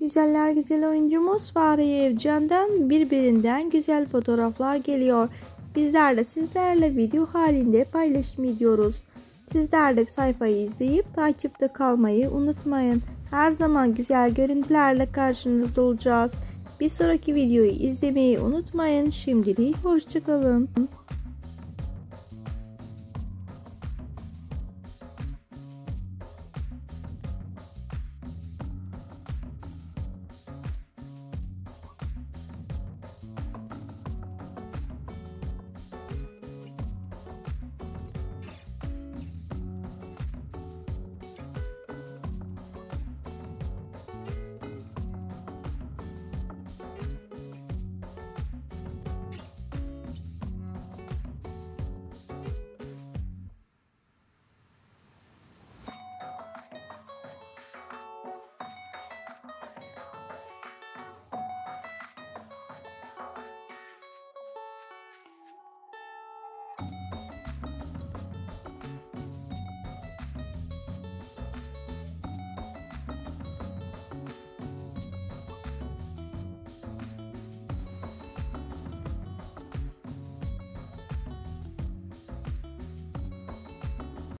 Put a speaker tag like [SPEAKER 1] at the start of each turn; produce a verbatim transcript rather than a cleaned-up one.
[SPEAKER 1] Güzeller güzel oyuncumuz Fahriye Evcen'den birbirinden güzel fotoğraflar geliyor. Bizler de sizlerle video halinde paylaşım ediyoruz. Sizler de sayfayı izleyip takipte kalmayı unutmayın. Her zaman güzel görüntülerle karşınızda olacağız. Bir sonraki videoyu izlemeyi unutmayın. Şimdilik hoşça kalın.